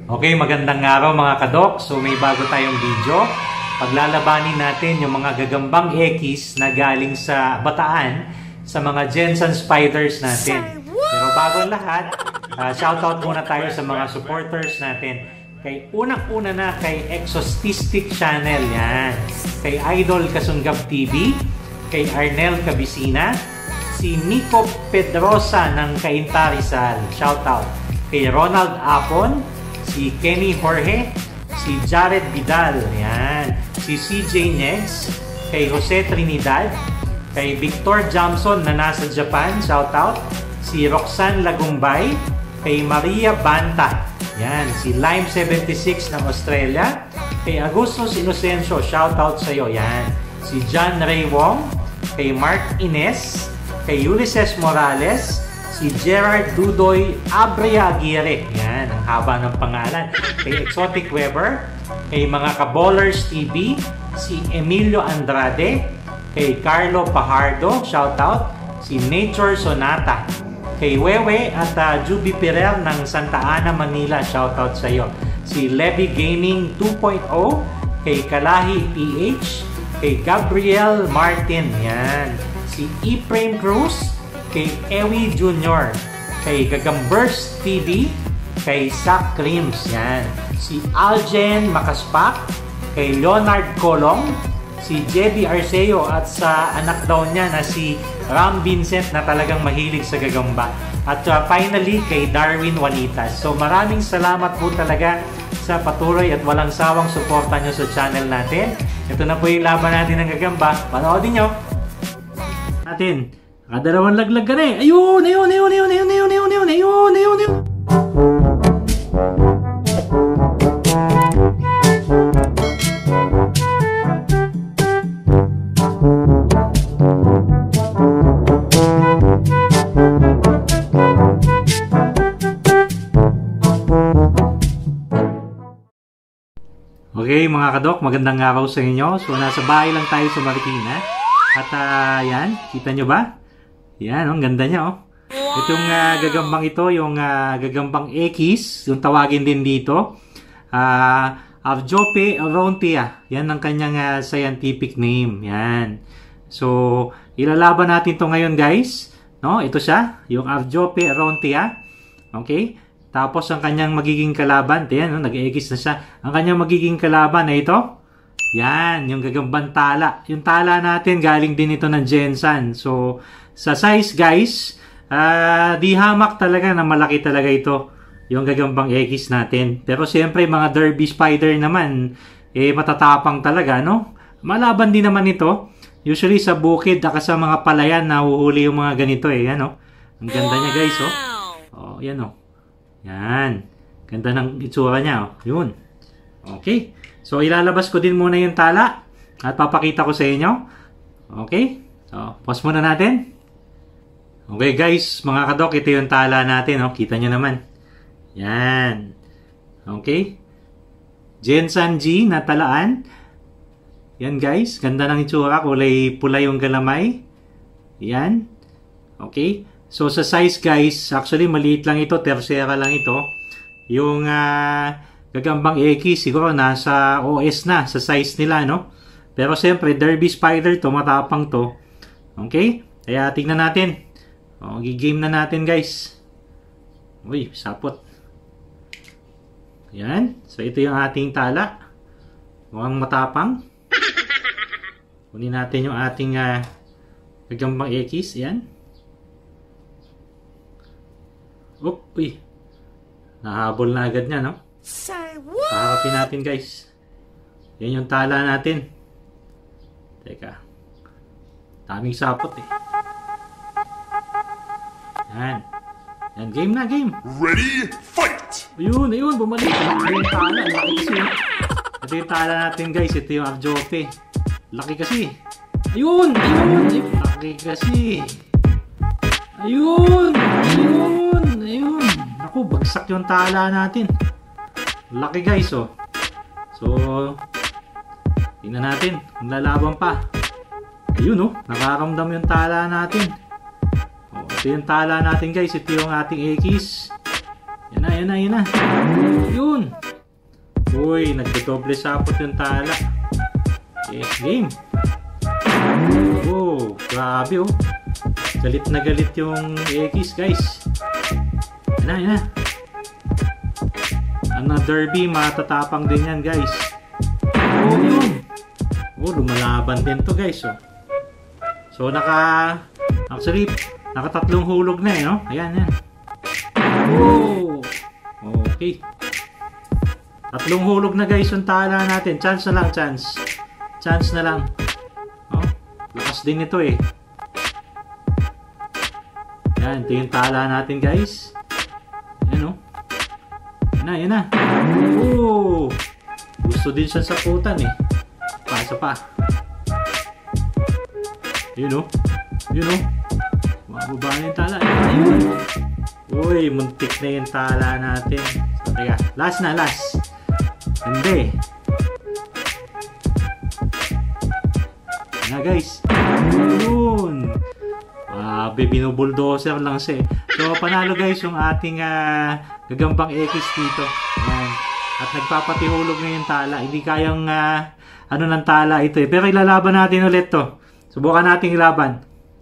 Okay, magandang araw mga kadok. So may bago tayong video. Paglalabanin natin yung mga gagambang X na galing sa Bataan sa mga Jensen Spiders natin. Pero bago ang lahat, shoutout muna tayo sa mga supporters natin. Kay unang-una na kay Exostistic Channel, yan. Kay Idol Kasunggab TV, kay Arnel Cabisina, si Nico Pedrosa ng Cainta Rizal, shoutout. Kay Ronald Apon, si Kenny Jorge, si Jared Vidal, yan. Si CJ Negs, kay Jose Trinidad, kay Victor Jamson na nasa Japan, shoutout. Si Roxanne Lagumbay, kay Maria Banta, yan. Si Lime76 ng Australia, kay Agustus Inocencio, shoutout sa'yo, yan. Si John Ray Wong, kay Mark Ines, kay Ulysses Morales, si Gerard Dudoy Abrea Aguirre, yan, ang haba ng pangalan. Kay Exotic Weber, kay mga Kaballers TV, si Emilio Andrade, kay Carlo Pajardo, shoutout. Si Nature Sonata, kay Wewe at Juby Pirer ng Santa Ana, Manila, shoutout sa iyo. Si Levy Gaming 2.0, kay Kalahi PH, kay Gabriel Martin, yan. Si Ephraim Cruz, kay Ewi Jr., kay Gagambers TV, kay Zach Creams, yan. Si Aljen Makaspak, kay Leonard Colong, si Jebby Arceo at sa anak daw niya na si Ram Vincent na talagang mahilig sa gagamba. At finally, kay Darwin Juanitas. So maraming salamat po talaga sa patuloy at walang sawang suporta nyo sa channel natin. Ito na po yung laban natin ng gagamba. Panoodin nyo natin. Nakadalawang laglag ka na eh. Ayun! Okay mga kadok, magandang araw sa inyo. So nasa bahay lang tayo sa Marikina. At yan, kita nyo ba? Yan, ang ganda niya, oh. Itong gagambang ito, yung gagambang X, yung tawagin din dito. Avjope aurontia. Yan ang kanyang scientific name. Yan. So, ilalaban natin to ngayon, guys. No, ito siya, yung Avjope aurontia. Okay? Tapos, ang kanyang magiging kalaban, yan, no, nag-X na siya. Ang kanyang magiging kalaban na ito, yan, yung gagambang tala. Yung tala natin, galing din ito ng Jensen. So, sa size guys, di hamak talaga na malaki talaga ito yung gagambang X natin. Pero siyempre mga derby spider naman, matatapang talaga, no? Malaban din naman ito. Usually sa bukid, sa mga palayan, nahuhuli yung mga ganito ano? Ang ganda niya guys, oh. Oh, yan oh. Yan. Ganda ng itsura niya, oh. Yun. Okay. So ilalabas ko din muna yung tala at papakita ko sa inyo. Okay? So, pause muna natin. Okay guys, mga kadok, ito yung tala natin, oh. Kita nyo naman. Yan. Okay. Jensen G na talaan. Yan guys, ganda ng itsura, kulay pula yung galamay. Yan. Okay. So sa size guys, actually maliit lang ito, tercera lang ito. Yung gagambang X siguro nasa OS na sa size nila, no? Pero siyempre, derby spider to, matapang to. Okay? Kaya tingnan natin. O, gigame na natin guys. Uy, sapot. Yan. So, ito yung ating tala. Mukhang matapang. Kunin natin yung ating gagambang X. Yan. Uy. Nahabol na agad niya, no? Haharapin natin guys. Yan yung tala natin. Teka. Daming sapot eh. Yan. Yan, game na, game. Ready, fight! Ayun, bumalik. Ito yung tala. Laki kasi. Ito yung tala natin guys. Ito yung Avjope. Laki kasi. Ayun. Laki kasi. Ayun. Ako, bagsak yung tala natin. Laki guys, oh. So, tingnan natin kung lalaban pa. Ayun, oh. Nakaramdam yung tala natin. Oh, ito yung tala natin guys. Ito yung ating X. Yan na. Yun. Uy, nagdodoble sapot yung tala. Okay, game. Oh, grabe oh. Galit na galit yung X, guys. Yan na. Another B, matatapang din yan, guys. Oh, yun. Oh, lumalaban din to, guys. Oh. So, actually, nakatatlong hulog na eh, no? Ayan. Oh, okay. Tatlong hulog na, guys, yung tala natin. Chance na lang, chance. Chance na lang. Oh, lakas din ito eh. Ayan, ito yung tala natin, guys. Ayan, oh. Yan na. Oh! Gusto din siya saputan eh. Pasa pa. Yun, oh. Mababa na yung tala. Ayun. Uy, muntik na yung tala natin. So, teka, last. Hindi. Yan na, guys. Yun. Binubulldozer lang siya. So, panalo guys yung ating gagambang X dito. Ayan. At nagpapatihulog na yung tala. Hindi kayang ng tala ito eh. Pero ilalaban natin ulit to. Subukan natin ilaban.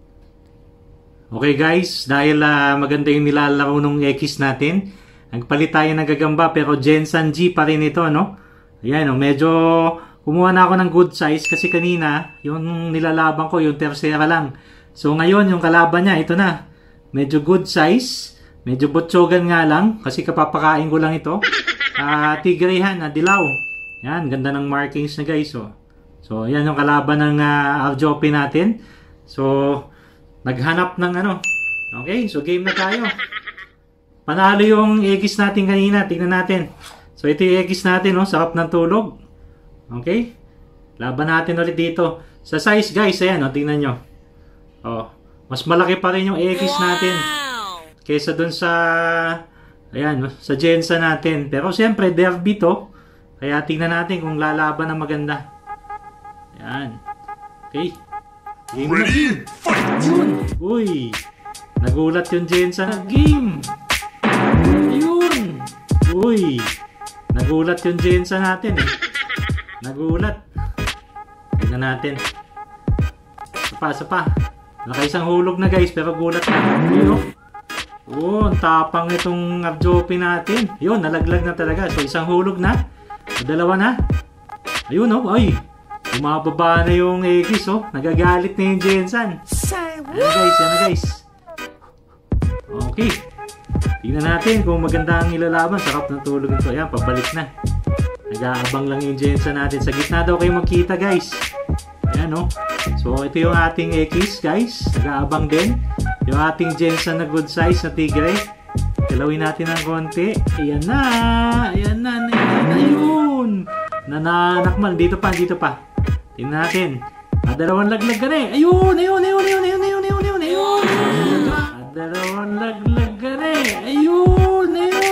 Okay guys, dahil maganda yung nilalaro ng X natin. Nagpalit tayo ng gagamba pero Gensan G pa rin ito, no? Ayan, medyo kumuha na ako ng good size kasi kanina yung nilalaban ko yung tercera lang. So ngayon yung kalaban niya, ito na. Medyo good size. Medyo botsogan nga lang. Kasi kapapakain ko lang ito. Tigrehan na dilaw. Yan, ganda ng markings na guys. So yan yung kalaban ng Arjopi natin. So, naghanap ng Okay, so game na tayo. Panalo yung X natin kanina. Tingnan natin. So ito yung X natin. Sarap ng tulog. Okay. Laban natin ulit dito. Sa size guys, ayan. Tingnan nyo. Mas malaki pa rin yung X natin kaysa dun sa sa Gensan natin. Pero siyempre derby to. Kaya tingnan natin kung lalaban na maganda. Ayan. Okay. Game na. Ayun. Uy. Nagulat yung Gensan na game. Ayun. Uy. Nagulat yung Gensan natin eh. Nagulat. Tingnan natin. Isa pa. Nakaisang hulog na guys, pero gulat na. Ayun, oh, ang tapang itong Arjopi natin. Yun, nalaglag na talaga. So, isang hulog na. Dalawa na. Ayun, oh, ay. Bumababa na yung X, oh. Nagagalit na yung Gensan. Yan na guys. Okay. Tingnan natin kung maganda ang ilalaban. Sarap ng tulog ito. Ayan, pabalik na. Nag-aabang lang yung Gensan natin. Sa gitna daw kayo magkita guys. Ayan, oh. So, ito yung ating X, guys. Nag-aabang din. Yung ating Gensan na good size na tigre. Galawin natin ng konti. Ayan na. Ayun. Nananakmal. Dito pa. Tingnan natin. Dalawang laglag ka na eh. Ayun. Dalawang laglag ka na eh. Ayun.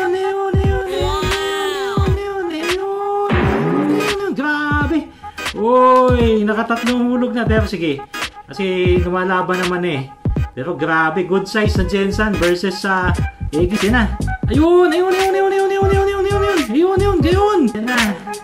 Grabe. Uy, nakatatlong hulog na. Pero sige. Kasi lumalaban naman eh. Pero grabe, good size na Gensan versus sa X. Yan na. Ayun. Yan na.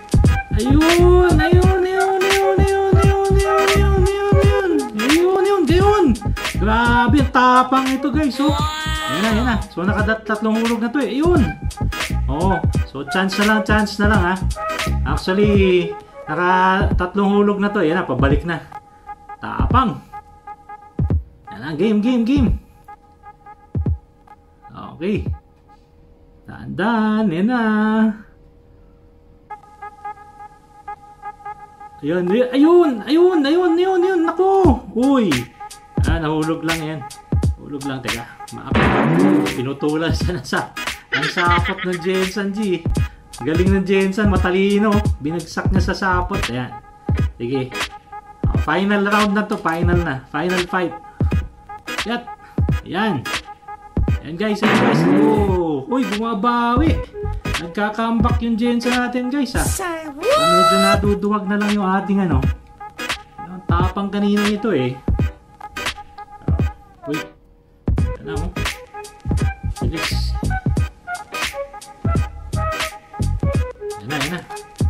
Ayun. Grabe, tapang ito guys. So, yan na. So, nakatatlong hulog na to eh. Ayun. Oh, so chance na lang ha. Actually, tatlong hulog na to. Yan na, pabalik na. Tapang. Yan na, game. Okay. Tandaan, yan na. Ayun. Naku. Uy. Nahulog lang yan. Teka. Pinutulan siya ang sapot ng Gensan G. Galing ng Gensan, matalino. Binagsak niya sa sapot. Ayan. Sige. Final round na to. Final fight. Ayan guys. Oh. Uy, bumabawi. Nagka-comeback yung Gensan natin guys ha. Medyo naduduwag na lang yung ating yung tapang kanina nito eh. Uy. Yan na. Bilis. Yan na.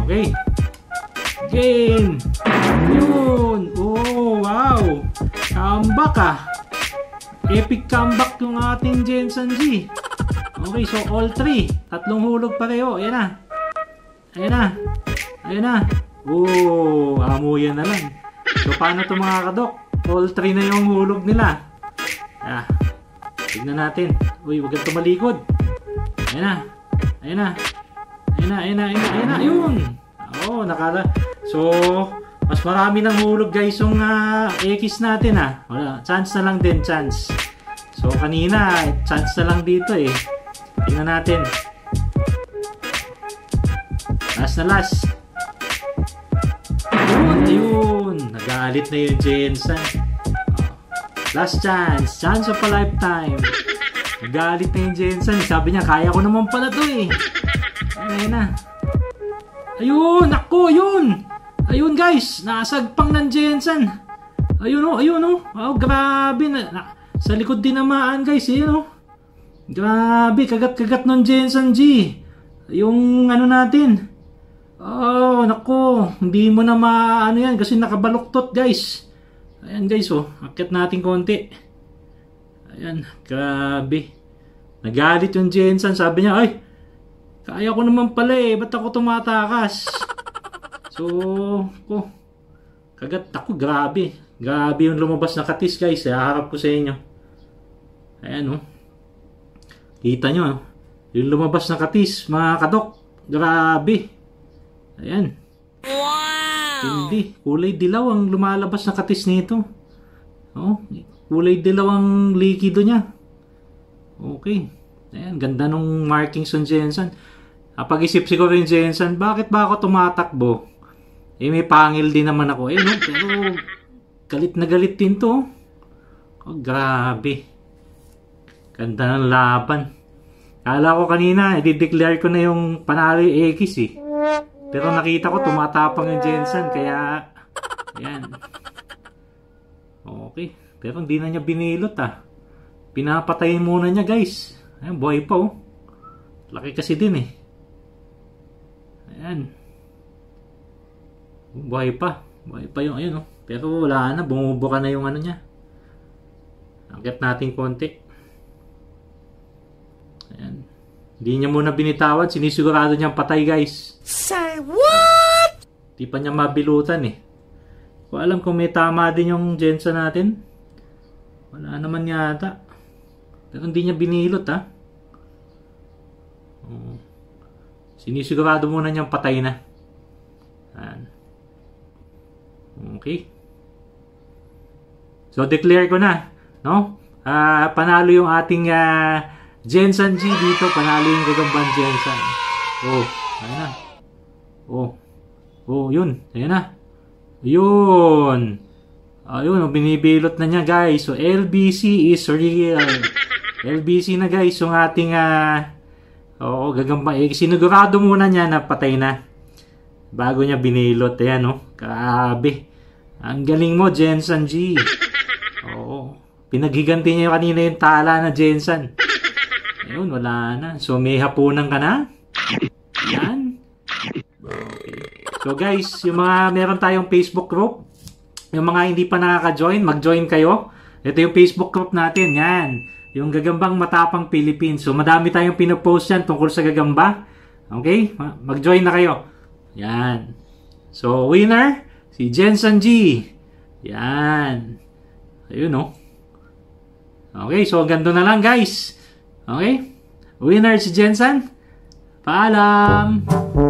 Okay. Game. Yun. Oh, wow. Comeback ah. Epic comeback yung ating Jensen G. Okay, so all 3. Tatlong hulog pareho. Ayan na. Ayan na. Ayan na. Oh, amuyan na lang. So, paano ito mga kadok? All 3 na yung hulog nila. Tignan natin. Uy, huwag kang tumalikod. Ayan na. Ayan na. Ayan na, ayan na, ayan na, ayan na. Ayun. Oo, nakala. So, mas marami ng hulog guys yung X natin ah. Wala. Chance na lang din, chance. So, kanina, chance na lang dito eh. Tingnan natin. Last na last. Ayun, ayun. Nagalit na yung Jensen. Last chance. Chance of a lifetime. Nagalit na yung Jensen. Sabi niya, kaya ko naman pala to eh. Ayun na. Ayun, ako, yun. Ayun guys, nasagpang ng Jensen. Ayun o, ayun o. Oh, grabe. Sa likod dinamaan guys, ayun o. Grabe, kagat-kagat ng Jensen G. Yung ano natin. Oh, nako. Hindi mo na maano yan kasi nakabaluktot guys. Ayan guys oh, akit natin konti. Ayan, grabe. Nagalit yung Jensen, sabi niya, ay, kaya ko naman pala eh, ba't ako tumatakas? So, kagat ako, grabe. Grabe yung lumabas na katis guys, haharap ko sa inyo. Ayan oh. Kita nyo, yung lumabas na katis, mga kadok. Grabe. Ayan. Wow! Hindi. Kulay dilaw ang lumalabas na katis nito. Oh, kulay dilaw ang likido niya. Okay. Ayan, ganda nung markings ng Jensen. Pag-isip siguro yung Jensen, bakit ba ako tumatakbo? Eh, may pangil din naman ako. Eh, no? Pero, galit na galit din to. Oh, grabe. Ganda ng laban. Kala ko kanina, i-declare ko na yung panalo yung X eh. Pero nakita ko tumatapang yung Jensen, kaya ayan. Okay, pero hindi na niya binilot ah. Pinapatayin muna niya guys. Ayan, buhay pa oh. Laki kasi din eh. Ayan. Buhay pa. Buhay pa yung ayun oh. Pero wala na, bumubuka na yung ano niya. Angkat natin konti. Ayan. Hindi niya muna binitawan, sinisigurado niyang patay guys. Say what? Di pa niya mabilutan eh. Kung alam kung may tama din yung Jensen natin. Wala naman yata. Pero hindi niya binilot ha. Sinisigurado muna niyang patay na. Ayan. Okay. So declare ko na. No? Panalo yung ating Jensen G dito. Panalo yung gagambang Jensen. Oh. Ayan na. Oh. Oh, yun. Ayan na. Yun. Ayun, binibilot na niya guys. So, LBC is real. LBC na guys, yung ating gagamba. Sinigurado muna niya na patay na. Bago niya binilot. Ayan, oh. Grabe. Ang galing mo, Jensen G. Oo. Pinaghiganti niya kanina yung tala na Jensen. Ayun, wala na. So, may hapunan ka na. Yan. So guys, yung mga meron tayong Facebook group, yung mga hindi pa nakaka-join, mag-join kayo. Ito yung Facebook group natin, yan. Yung Gagambang Matapang Philippines. So madami tayong pinopost yan tungkol sa gagamba. Okay? Mag-join na kayo. Yan. So winner, si Jensen G. Yan. Ayun oh. Okay, so ganito na lang guys. Okay? Winner si Jensen. Paalam!